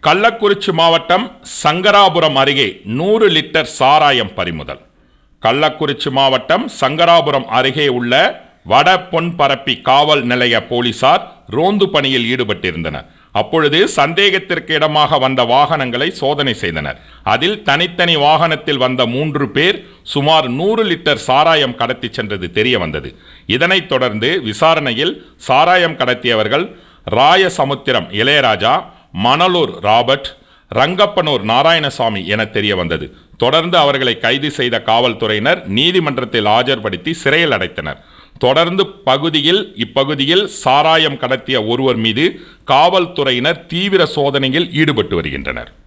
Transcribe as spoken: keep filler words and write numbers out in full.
கள்ளக்குறிச்சி மாவட்டம் சங்கராபுரம் அருகே நூறு லிட்டர் சாராயம் பறிமுதல். கள்ளக்குறிச்சி மாவட்டம் சங்கராபுரம் அருகே உள்ள வட பொன்பரப்பி காவல் நிலைய போலீசார் ரோந்து பணியில் ஈடுபட்டிருந்தனர். அப்பொழுது சந்தேகத்திற்கு இடமாக வந்த வாகனங்களை சோதனை செய்தனர். அதில் தனித்தனி வாகனத்தில் வந்த மூன்று பேர் சுமார் நூறு லிட்டர் சாராயம் கடத்தி சென்றது தெரிய வந்தது. இதனைத் தொடர்ந்து விசாரணையில் சாராயம் கடத்தியவர்கள் ராயசமுத்திரம் இளையராஜா, மணலூர் ராபர்ட், ரங்கப்பனூர் நாராயணசாமி என தெரிய வந்தது. தொடர்ந்து அவர்களை கைது செய்த காவல்துறையினர் நீதிமன்றத்தில் ஆஜர்படுத்தி சிறையில் அடைத்தனர். தொடர்ந்து பகுதியில் இப்பகுதியில் சாராயம் கடத்திய ஒருவர் மீது காவல்துறையினர் தீவிர சோதனையில் ஈடுபட்டு வருகின்றனர்.